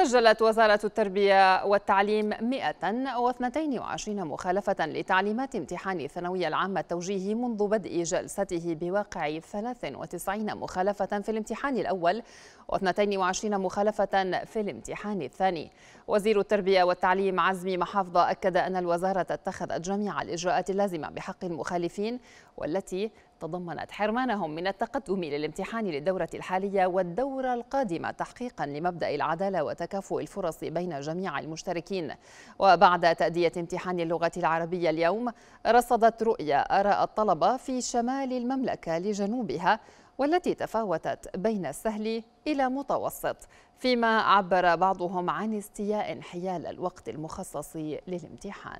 سجلت وزارة التربية والتعليم 122 مخالفة لتعليمات امتحان الثانوية العامة التوجيهي منذ بدء جلسته بواقع 93 مخالفة في الامتحان الأول و22 مخالفة في الامتحان الثاني. وزير التربية والتعليم عزمي محافظة أكد أن الوزارة اتخذت جميع الإجراءات اللازمة بحق المخالفين، والتي تضمنت حرمانهم من التقدم للامتحان للدورة الحالية والدورة القادمة تحقيقا لمبدأ العدالة وتكافؤ الفرص بين جميع المشتركين. وبعد تأدية امتحان اللغة العربية اليوم، رصدت رؤية آراء الطلبة في شمال المملكة لجنوبها، والتي تفاوتت بين السهل إلى متوسط، فيما عبر بعضهم عن استياء حيال الوقت المخصص للامتحان.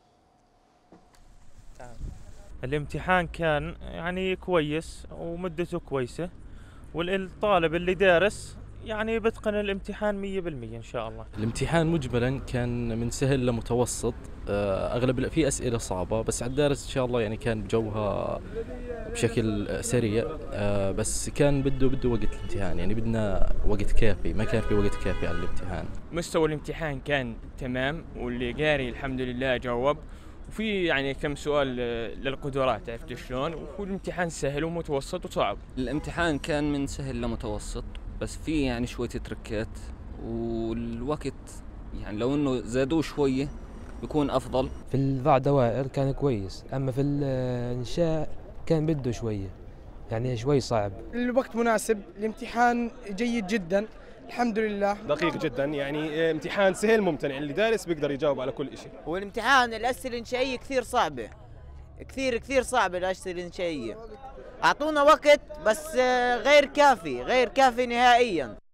الامتحان كان كويس ومدته كويسة، والطالب اللي دارس بتقن الامتحان 100% إن شاء الله. الامتحان مجملا كان من سهل لمتوسط، أغلب في أسئلة صعبة، بس على الدارس إن شاء الله كان بجوها بشكل سريع، بس كان بده وقت الامتحان، بدنا وقت كافي، ما كان في وقت كافي على الامتحان. مستوى الامتحان كان تمام، واللي قاري الحمد لله جاوب، وفي كم سؤال للقدرات، عرفت شلون؟ والامتحان سهل ومتوسط وصعب. الامتحان كان من سهل لمتوسط، بس في شوية تركات، والوقت لو انه زادوه شوية بيكون افضل. في البعض دوائر كان كويس، اما في الانشاء كان بده شوية، شوي صعب. الوقت مناسب، الامتحان جيد جدا الحمد لله، دقيق جدا، امتحان سهل ممتنع، اللي دارس بيقدر يجاوب على كل شيء. والامتحان الأسئلة الإنشائية كثير صعبة، كثير صعبة الأسئلة الإنشائية. أعطونا وقت بس غير كافي نهائيا.